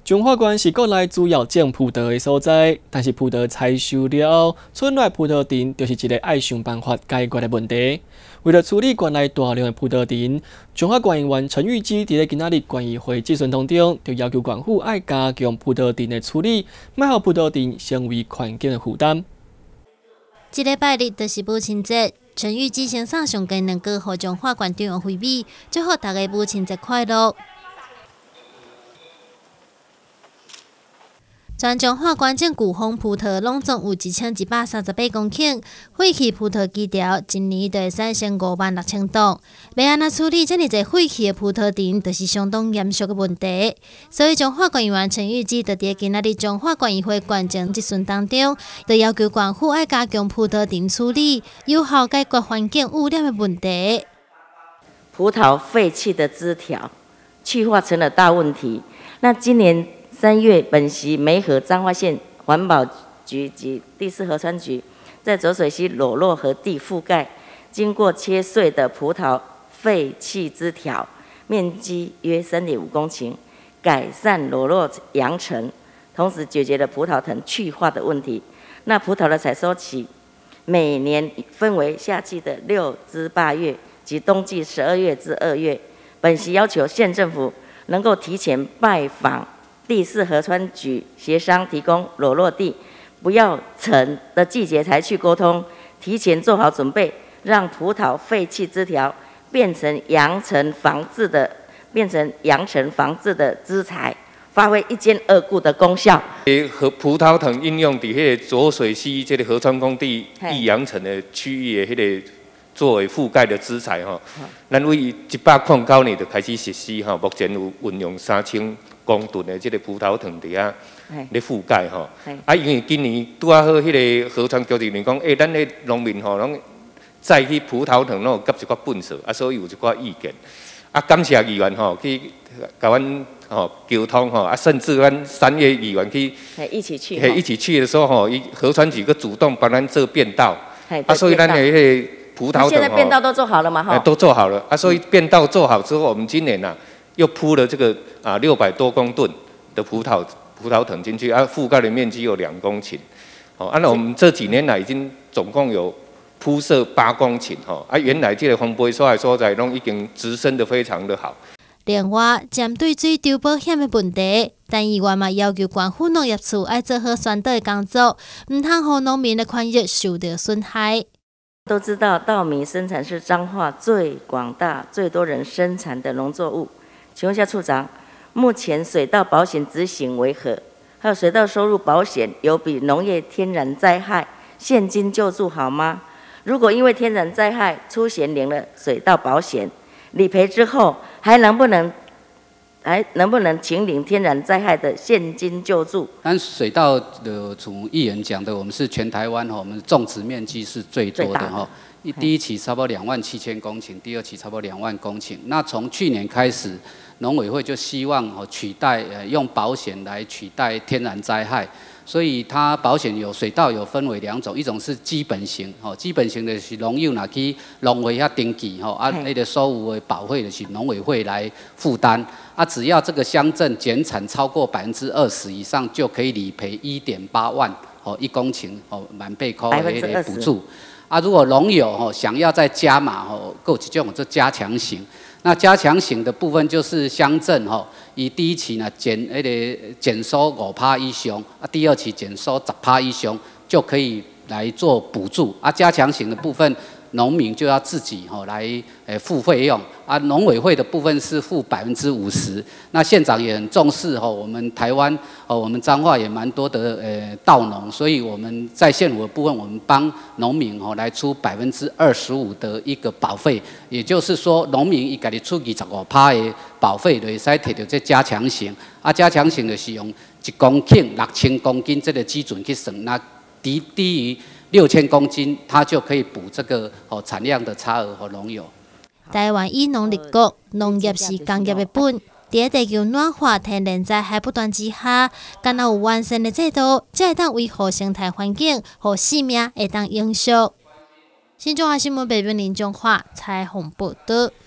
中华县是国内主要种葡萄的所在，但是葡萄采收了后，村内葡萄田就是一个爱想办法解决的问题。为了处理县内大量的葡萄田，中华县议员陈玉基伫咧今仔日县议会质询当中，就要求县府爱加强葡萄田的处理，莫让葡萄田成为环境的负担。 这礼拜日就是母亲节，陈玉基先送上街两个互中华县长王惠美，祝福大家母亲节快乐。全中华县种古风葡萄拢总有1138公顷，废弃葡萄基条一年就会产生56000吨。要安怎处理这么侪废弃的葡萄田，就是相当严肃的问题。所以中华县议员陈玉基就伫今仔日中华县议会县长质询当中，就要求县府爱加强葡萄田处理，有效解决环境污染的问题。 葡萄废弃的枝条去化成了大问题。那今年3月，本席梅河彰化县环保局及第4河川局在浊水溪裸露河地覆盖，经过切碎的葡萄废弃枝条，面积约3.5公顷，改善裸露扬尘，同时解决了葡萄藤去化的问题。那葡萄的采收期每年分为夏季的6至8月及冬季12月至2月。本席要求县政府能够提前拜访第4河川局协商提供裸露地，不要成的季节才去沟通，提前做好准备，让葡萄废弃枝条变成扬尘防治的资材，发挥一兼二顾的功效。 和葡萄藤应用伫迄个浊水溪这个河川工地易扬尘的区域的迄个作为覆盖的资材吼，咱为109年就开始实施吼，目前有运用3000公吨的这个葡萄藤伫遐咧覆盖吼。因为今年拄好迄个河川局人讲，咱咧农民吼，拢在去葡萄藤拢有夹一寡粪扫，所以有一寡意见。感谢议员吼去甲阮沟通吼，甚至阮3月议员去一起去的时候吼，河川局个主动帮咱做变道，所以咱的迄个葡萄藤现在变道都做好了嘛？哈， 都做好了所以变道做好之后，我们今年又铺了这个600多公吨的葡萄藤进去，覆盖的面积有2公顷。那我们这几年来已经总共有铺设8公顷原来这个风杯所在拢已经植生得非常的好。 另外，针对水稻保险的问题，但议员嘛要求县府农业处要做好宣导的工作，唔通让农民的权益受到损害。 都知道稻米生产是彰化最广大、最多人生产的农作物。请问一下处长，目前水稻保险执行为何？还有水稻收入保险有比农业天然灾害现金救助好吗？如果因为天然灾害出现领了水稻保险，理赔之后还能不能请领天然灾害的现金救助？ 但水稻的，从议员讲的，我们是全台湾我们种植面积是最多的哈。第一期差不多27000公顷，第二期差不多2万公顷。那从去年开始，农委会就希望取代用保险来取代天然灾害。所以它保险水稻有分为2种，一种是基本型，基本型的是农友拿去农会遐登记，那个所有的保费就是农委会来负担，只要这个乡镇减产超过20%以上，就可以理赔1.8万，1公顷满倍扣的补助。如果农友想要再加码，够几种这加强型。那加强型的部分就是乡镇以第一期呢减收5%以上，第二期减收10%以上就可以来做补助。加强型的部分，农民就要自己来付费用。农委会的部分是付50%。那县长也很重视我们台湾我们彰化也蛮多的稻农，所以我们在县府的部分，我们帮农民来出25%的一个保费，也就是说，农民伊家己出25%的保费，就会使摕到这加强型。加强型就是用1公顷6000公斤这个基准去算，那低于6000公斤，它就可以补这个产量的差额和农友。 台湾以农立国，农业是工业的本。在地球暖化、天然灾害不断之下，敢若有完善的制度，才会当维护生态环境，和生命会当永续。新中华新闻北边林中华采访报道。